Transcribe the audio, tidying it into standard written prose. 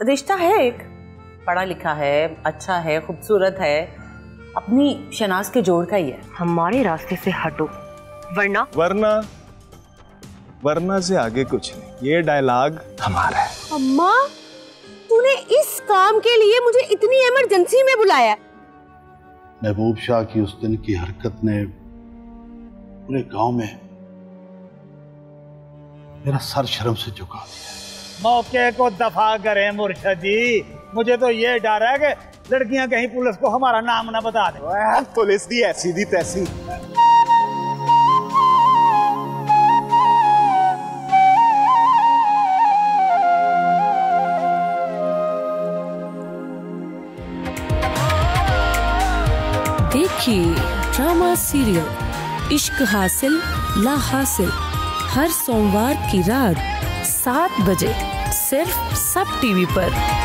रिश्ता है, एक पढ़ा लिखा है, अच्छा है, खूबसूरत है, अपनी शनाज के जोड़ का ही है। हमारे रास्ते से हटो, वरना वरना से आगे कुछ नहीं। ये डायलॉग हमारा है। अम्मा, तूने इस काम के लिए मुझे इतनी इमरजेंसी में बुलाया? महबूब शाह की उस दिन की हरकत ने पूरे गांव में मेरा सर शर्म से झुका दिया। मौके को दफा करें मुर्शद जी, मुझे तो ये डर है कि लड़कियां कहीं पुलिस को हमारा नाम ना बता दे। पुलिस दी ऐसी दी तैसी। देखिए ड्रामा सीरियल इश्क हासिल ला हासिल हर सोमवार की रात 7 बजे सिर्फ सब टीवी पर।